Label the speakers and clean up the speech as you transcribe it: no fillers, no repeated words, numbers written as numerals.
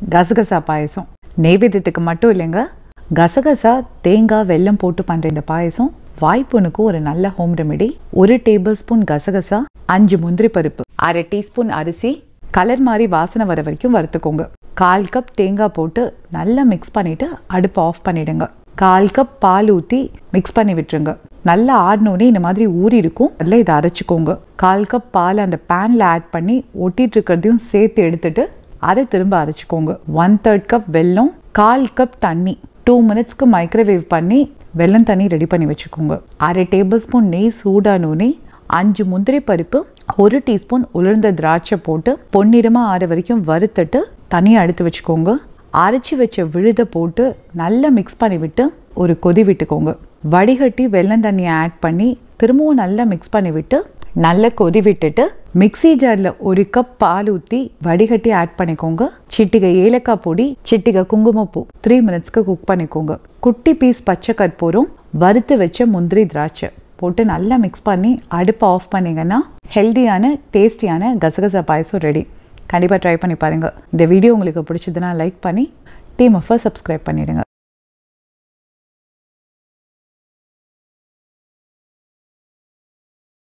Speaker 1: Gasagase Payasam. நெய்வேத்தியத்துக்கு மட்டும் இல்லைங்க, கசகசா தேங்காய் வெல்லம் போட்டு பண்ற இந்த பாயசம் வாய்ப்புனுக்கு ஒரு நல்ல ஹோம் ரெமெடி. 1 டேபிள்ஸ்பூன் கசகசா, 5 முந்திரி பருப்பு, 1/2 டீஸ்பூன் அரிசி, கலர் மாதிரி வாசனை வர வரைக்கும் வறுத்துக்கோங்க. 1/4 கப் தேங்காய் போட்டு நல்லா மிக்ஸ் பண்ணிட்டு அடுப்பு ஆஃப் பண்ணிடுங்க. 1/4 கப் பால் ஊற்றி மிக்ஸ் பண்ணி விட்டுருங்க. நல்லா ஆடினோடனே இந்த மாதிரி ஊறி இருக்கும், அதில் இதை அரைச்சிக்கோங்க. 1/4 கப் பால் அந்த பேனில் ஆட் பண்ணி ஒட்டிட்டு இருக்கிறதையும் சேர்த்து எடுத்துட்டு அதை திரும்ப அரைச்சிக்கோங்க. 1/3 கப் வெல்லம், 1/4 கப் தண்ணி 2 மினிட்ஸ்க்கு மைக்ரோவேவ் பண்ணி வெல்லம் தண்ணி ரெடி பண்ணி வச்சுக்கோங்க. 1/2 டேபிள்ஸ்பூன் நெய் சூடானோடனே 5 முந்திரி பருப்பு, 1 டீஸ்பூன் உலர்ந்த திராட்சை போட்டு பொன்னிறமாக ஆற வரைக்கும் வறுத்துட்டு தனியாக எடுத்து வச்சுக்கோங்க. அரைச்சி வச்ச விழுதை போட்டு நல்லா மிக்ஸ் பண்ணி விட்டு ஒரு கொதி விட்டுக்கோங்க. வடிகட்டி வெல்லம் தண்ணியை ஆட் பண்ணி திரும்பவும் நல்லா மிக்ஸ் பண்ணி விட்டு நல்லா கொதி விட்டுட்டு மிக்ஸி ஜாரில் 1 கப் பால் ஊற்றி வடிகட்டி ஆட் பண்ணிக்கோங்க. சிட்டிகை ஏலக்காய் பொடி, சிட்டிகை குங்குமப்பூ 3 மினிட்ஸ்க்கு குக் பண்ணிக்கோங்க. குட்டி பீஸ் பச்சை கற்பூரம், வறுத்து வச்ச முந்திரி திராட்சை போட்டு நல்லா மிக்ஸ் பண்ணி அடுப்பை ஆஃப் பண்ணிங்கன்னா ஹெல்த்தியான டேஸ்டியான கசகசா பாயசம் ரெடி. கண்டிப்பாக ட்ரை பண்ணி பாருங்கள். இந்த வீடியோ உங்களுக்கு பிடிச்சதுன்னா லைக் பண்ணி டீம் ஆஃபை சப்ஸ்கிரைப் பண்ணிவிடுங்க.